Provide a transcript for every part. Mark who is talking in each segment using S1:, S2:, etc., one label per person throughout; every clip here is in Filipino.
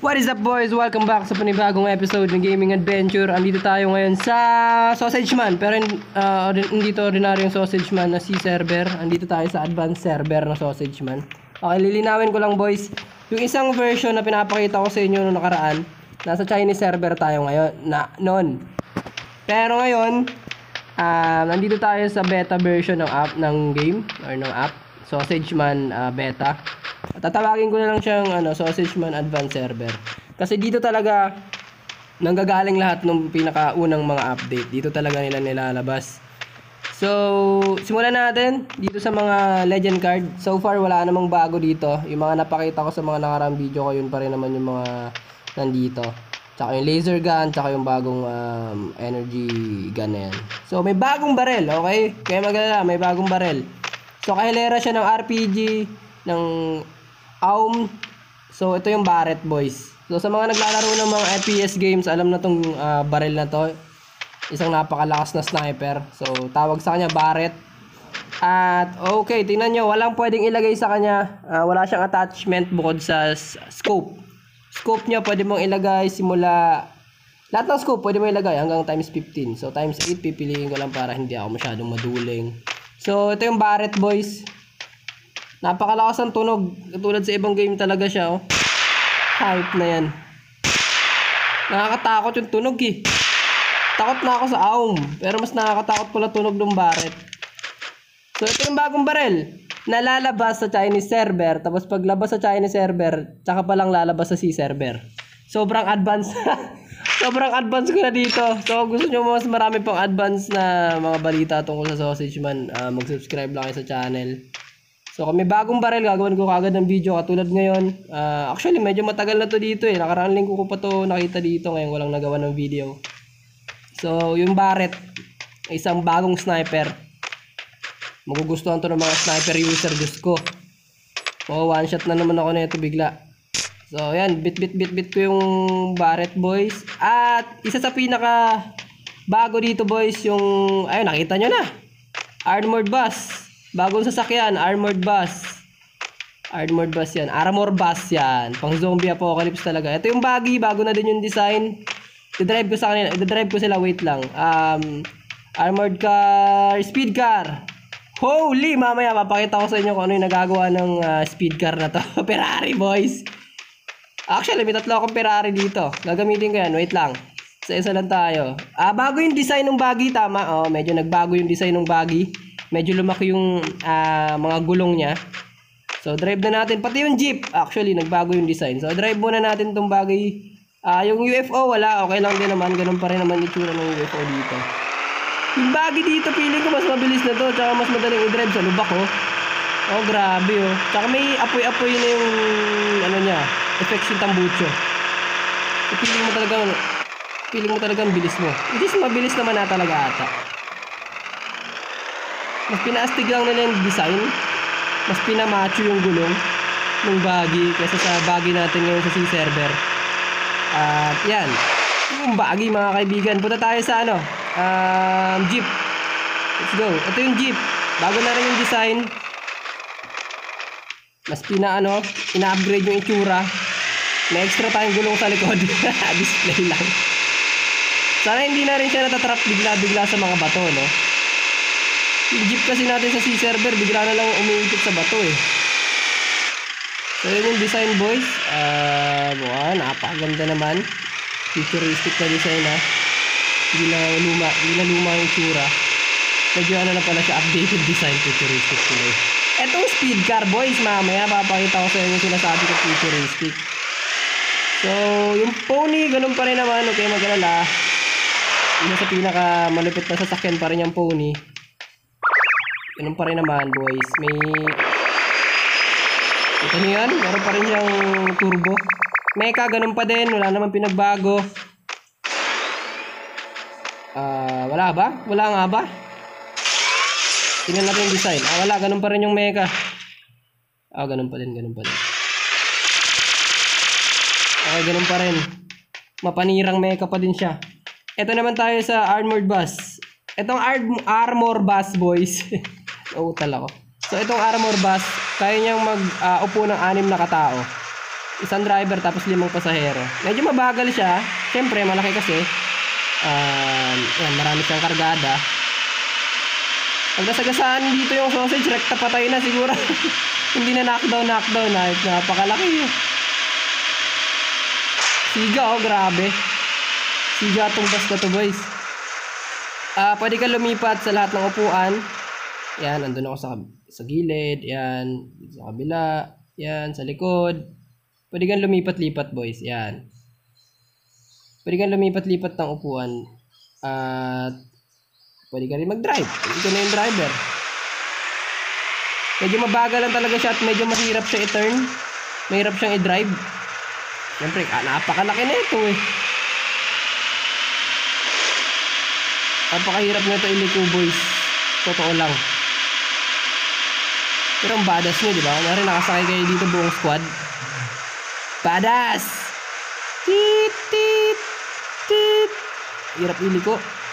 S1: What is up, boys? Welcome back sa panibagong episode ng Gaming Adventure. Andito tayo ngayon sa Sausage Man, pero hindi to ordinaryong Sausage Man na C-server. Andito tayo sa advanced server na Sausage Man. Okay, lilinawin ko lang, boys. Yung isang version na pinapakita ko sa inyo noong nakaraan, nasa Chinese server tayo ngayon, noon. Pero ngayon, nandito tayo sa beta version ng game or ng app, Sausage Man beta. Tatawagin ko na lang siyang Sausage Man Advanced Server. Kasi dito talaga nanggagaling lahat ng pinakaunang mga update. Dito talaga nila nilalabas. So, simulan natin dito sa mga legend card. So far wala namang bago dito. Yung mga napakita ko sa mga nakaraang video ko, yun pa rin naman yung mga nandito. Tsaka yung laser gun, tsaka yung bagong energy gun na yan. So, may bagong barel, okay? Kaya magalala, may bagong barel. So, kahilera siya ng RPG, ng AUM. So, ito yung Barret, boys. So, sa mga naglalaro ng mga FPS games, alam na tong barrel na to. Isang napakalakas na sniper. So, tawag sa kanya Barret. At, okay, tingnan nyo. Walang pwedeng ilagay sa kanya. Wala siyang attachment bukod sa scope. Scope niya, pwede mong ilagay simula... Lahat ng scope, pwede mong ilagay hanggang times 15. So, times 8, pipiliin ko lang para hindi ako masyadong maduling. So, ito yung Barret, boys. Napakalakas ang tunog. Katulad sa ibang game talaga siya, oh. Hype na yan. Nakakatakot yung tunog, eh. Takot na ako sa AUM. Pero mas nakakatakot pala tunog ng Barret. So, ito yung bagong barel. Nalalabas sa Chinese server. Tapos paglabas sa Chinese server, tsaka palang lalabas sa C-server. Sobrang advanced. Sobrang advanced ko na dito. So, gusto nyo mas marami pang advanced na mga balita tungkol sa Sausage Man, mag-subscribe lang kayo sa channel. So, kung may bagong barrel, gagawin ko kagad ng video katulad ngayon. Actually, medyo matagal na to dito eh. Nakaraang linggo ko pa to nakita dito. Ngayon ko lang nagawa ng video. So, yung Barret, isang bagong sniper. Magugustuhan to ng mga sniper user, Diyos ko. Oh, one shot na naman ako nito bigla. So, yan. Bit ko yung Barret, boys. At, isa sa pinaka bago dito, boys, yung... Ayun, nakita nyo na. Armored Bus. Bagong sasakyan, Armored Bus. Armored Bus yan. Armor Bus yan. Pang zombie apocalypse talaga. Ito yung buggy. Bago na din yung design. I-drive ko sa kanila. I-drive ko sila. Wait lang. Armored car. Speed car. Holy! Mamaya papakita ko sa inyo kung ano yung nagagawa ng speed car na to. Ferrari, boys. Actually, may tatlo akong Ferrari dito. Gagamitin ko yan. Wait lang. Isa lang tayo. Bago yung design ng buggy. Tama. Oh, medyo nagbago yung design ng buggy. Medyo lumaki yung mga gulong niya. So, drive na natin. Pati yung jeep, actually, nagbago yung design. So, drive muna natin itong bagay. Yung UFO, wala. Okay lang din naman. Ganun pa rin naman itsura ng UFO dito. Yung bagay dito, feeling ko mas mabilis na to. Tsaka mas madaling i-drive sa lubak, oh. Oh, grabe, oh. Tsaka may apoy-apoy na yung, niya, effects yung tambucho. So, feeling mo talagang bilis mo. Hindi mabilis naman na talaga ata. Mas pinaastig lang nila yung design. Mas pinamacho yung gulong ng buggy kaysa sa buggy natin ngayon sa C-server. At yan. Yung buggy, mga kaibigan. Punta tayo sa Jeep. Let's go. Ito yung Jeep. Bago na rin yung design. Mas ina-upgrade yung itsura. May extra tayong gulong sa likod. Display lang. Sana hindi na rin siya natatrap bigla-bigla sa mga bato, no? Yung jeep kasi natin sa C-server, bigla na lang umiikot sa bato eh. So yun yung design, boys. Napakaganda naman. Futuristic na design, ha. Hindi na luma yung tsura. Medyo na pala siya, updated design, futuristic tuloy. Etong speed car, boys, mamaya papakita ko sa inyo sinasabi ko futuristic. So yung pony, ganun pa rin naman. Okay, mag-alala. Isa sa pinaka malupit na sasakyan pa rin yung pony. Ganun pa rin naman, boys. Ito nyo yan. Meron pa rin siyang turbo. Mecha, ganun pa din. Wala naman pinagbago. Wala ba? Wala nga ba? Tingnan natin yung design. Wala. Ganun pa rin yung mecha. Ganun pa din. Okay, ganun pa rin. Mapanirang mecha pa din siya. Ito naman tayo sa Armored Bus. Itong Armor Bus, boys. Nauutal ako. So, itong Armor Bus, kaya niyang mag-upo ng 6 na katao. isang driver tapos 5 pasahero. Medyo mabagal siya. Siyempre, malaki kasi. Yan, marami siyang kargada. Pag nasagasaan dito yung sausage, rekta patay na siguro. Hindi na knockdown. Napakalaki. Siga, oh, grabe. Siga itong bus na to, boys. Pwede ka lumipat sa lahat ng upuan. Yan, andun ako sa gilid. Yan, sa kabila. Yan, sa likod. Pwede kang lumipat-lipat, boys. Yan. Pwede kang lumipat-lipat ng upuan. At pwede ka rin mag-drive. Ito na yung driver. Medyo mabagal lang talaga siya at medyo mahirap siya i-turn. Mahirap siyang i-drive. Siyempre, napakalaki na ito eh. Napakahirap na ito iliko, boys. Totoo lang. Pero ang badass nyo, di ba? Nari nakasakay kayo dito buong squad. Badass! Tit, tit, tit. Hirap iliko.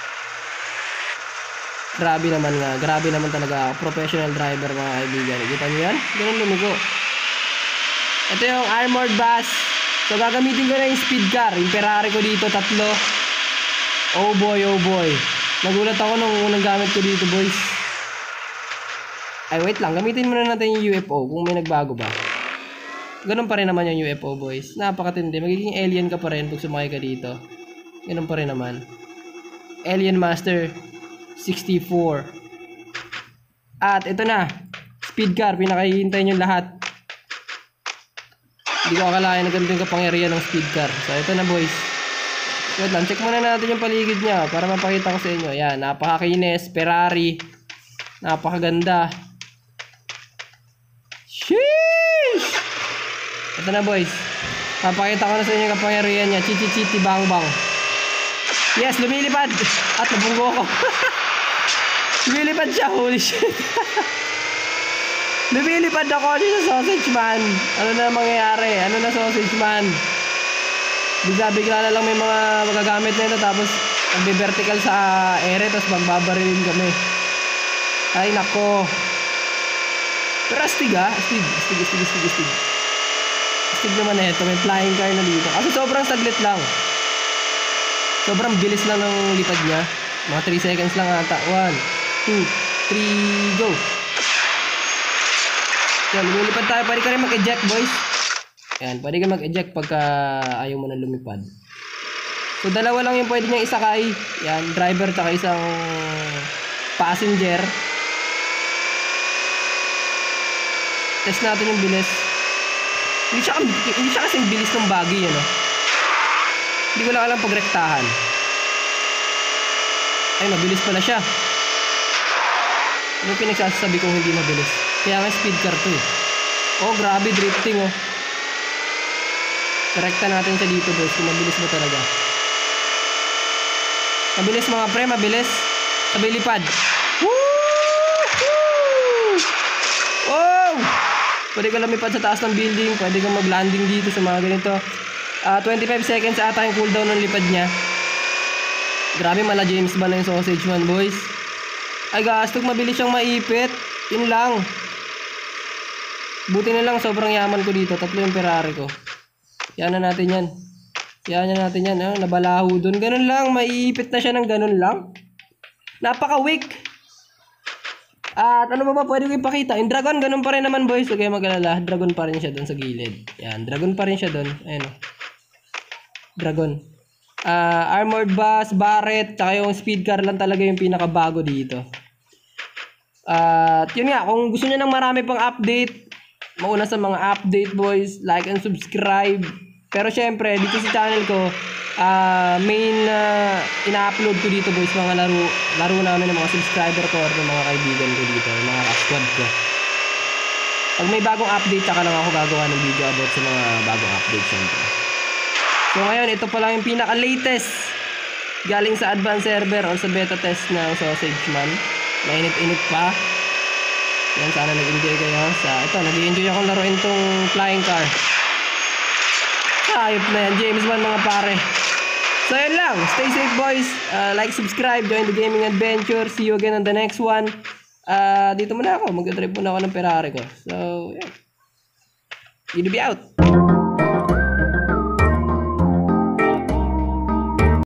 S1: Grabe naman nga. Grabe naman talaga. Professional driver, mga kaibigan. Kita nyo yan? Ganun lumiko. Ito yung armored bus. So, gagamitin ko na yung speed car. Yung Ferrari ko dito, 3. Oh boy, oh boy. Nagulat ako nung unang gamit ko dito, boys. Ay, wait lang. Gamitin muna natin yung UFO kung may nagbago ba. Ganun pa rin naman yung UFO, boys. Napakatindi. Magiging alien ka pa rin pag sumakay ka dito. Ganun pa rin naman. Alien Master 64. At ito na. Speed car. Pinakahihintay nyo lahat. Hindi ko akalain na ganito yung kapangyarihan ng speed car. So, ito na, boys. Wait lang, check muna natin yung paligid niya para mapakita ko sa inyo. Yan, napakakinis, Ferrari. Napakaganda. Sheesh! Ito na, boys. Papakita ko na sa inyo yung kapangyarihan niya. Chichi-chiti bang-bang. Yes, lumilipad. At nabunggo ko. Lumilipad siya, holy shit. Lumilipad ako sa sausage man. Ano na mangyayari? Ano na sausage man? Bigla na lang may mga magagamit na ito tapos magbe-vertical sa ere tapos magbabarilin kami. Ay nako. Pero astig ha? Astig. Astig naman na ito. May flying car na dito. Kasi sobrang saglit lang. Sobrang bilis lang ng lipad niya. Mga 3 seconds lang ata. 1, 2, 3, go. Yan, lumilipad tayo. Pwede ka rin mag-eject, boys. Yan, pwede ka mag-eject pagka ayaw mo na lumipad. So, dalawa lang yung pwede niyang isakay. Yan, driver tsaka isang passenger. Test natin yung bilis. Hindi siya kasing bilis ng bagay, ano. Hindi ko lang alam pagrektahan. Ay, mabilis pala siya. Ano pinagsasabi kong hindi mabilis? Kaya nga speed car to eh. Oh, grabe, drifting oh. Korekta natin siya dito, boys. Kung mabilis ba talaga. Mabilis mga pre, mabilis. Sabay lipad. Woo! Oh! Pwede ka lumipad sa taas ng building. Pwede kang mag-landing dito sa mga ganito. 25 seconds ata yung cooldown ng lipad niya. Grabe, mala James ba na yung sausage man, boys. Ay, gastog, mabilis siyang maipit. Yun lang. Buti na lang, sobrang yaman ko dito. 3 yung Ferrari ko. Yan na natin yan. Yan na natin yan. Nabalaho dun. Ganun lang. Maiipit na siya ng ganun lang. Napaka-weak. At ano ba pwede ko ipakita? Yung dragon, ganun pa rin naman, boys. Huwag kayo mag-alala. Dragon pa rin siya dun sa gilid. Yan. Dragon pa rin siya dun. Ayan. Dragon. Armored bus, Barrett, tsaka yung speed car lang talaga yung pinakabago dito. At yun nga, kung gusto niyo ng marami pang update, mauna sa mga update, boys, like and subscribe. Pero syempre, dito sa channel ko, main ina-upload ko dito, boys, mga laro namin ng mga subscriber ko or ng mga kaibigan ko dito, mga squad ko. Pag may bagong update, saka lang ako gagawa ng video about sa mga bagong update, syempre. So ngayon, ito pa lang yung pinaka-latest galing sa advanced server or sa beta test ng Sausage Man. Mainit-init pa. Yan, sana nag-enjoy kayo sa ito. Nag-enjoy akong laruin tong flying car. Ayop na yan, James Man, mga pare. So yun lang. Stay safe, boys. Like, subscribe, join the gaming adventure. See you again on the next one. Dito muna ako. Mag-drive muna ako ng Ferrari ko. So, yeah. Gonna be out.